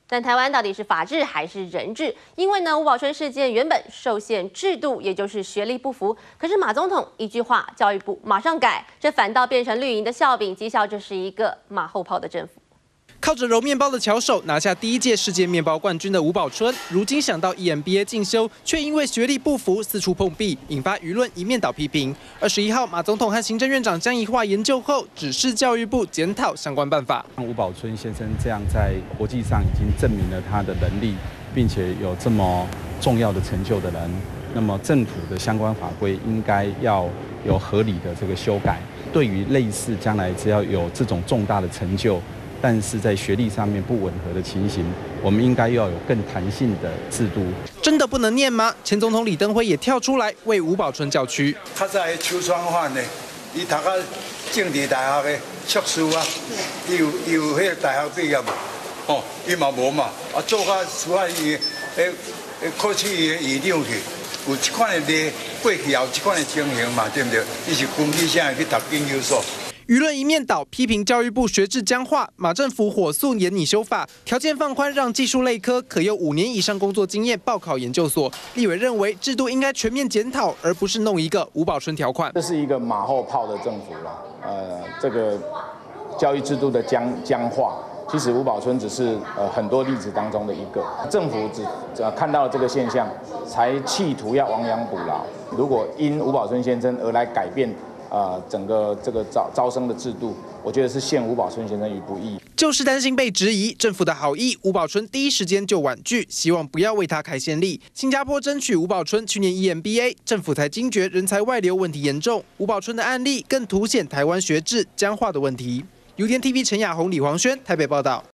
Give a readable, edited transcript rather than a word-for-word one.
但台湾到底是法治还是人治？因为呢，吴宝春事件原本受限制度，也就是学历不符。可是马总统一句话，教育部马上改，这反倒变成绿营的笑柄，讥笑这是一个马后炮的政府。 靠着揉面包的巧手拿下第1届世界面包冠军的吴宝春，如今想到 EMBA 进修，却因为学历不符四处碰壁，引发舆论一面倒批评。21号，马总统和行政院长江宜桦研究后，指示教育部检讨相关办法。 吴宝春先生这样在国际上已经证明了他的能力，并且有这么重要的成就的人，那么政府的相关法规应该要有合理的这个修改。对于类似将来只要有这种重大的成就， 但是在学历上面不吻合的情形，我们应该要有更弹性的制度。 真的不能念吗？前总统李登辉也跳出来为吴宝春叫屈。 较早的邱双范呢，伊读到政治大学的硕士啊，伊有迄个大学毕业嘛，哦，伊嘛无嘛，啊做到处理伊的考试伊的院长去，有这款的例，过去也有这款的情形嘛，对不对？伊是军纪啥去读研究所。 舆论一面倒，批评教育部学制僵化，马政府火速研拟修法，条件放宽，让技术类科可有5年以上工作经验报考研究所。立委认为制度应该全面检讨，而不是弄一个吴宝春条款。 这是一个马后炮的政府了，这个教育制度的僵化，其实吴宝春只是很多例子当中的一个。政府只看到了这个现象，才企图要亡羊补牢。如果因吴宝春先生而来改变。 整个这个招生的制度，我觉得是陷吴宝春先生于不义。 就是担心被质疑，政府的好意，吴宝春第一时间就婉拒，希望不要为他开先例。新加坡争取吴宝春去年 EMBA， 政府才惊觉人才外流问题严重。吴宝春的案例更凸显台湾学制僵化的问题。UDN TV 陈雅红、李黄轩台北报道。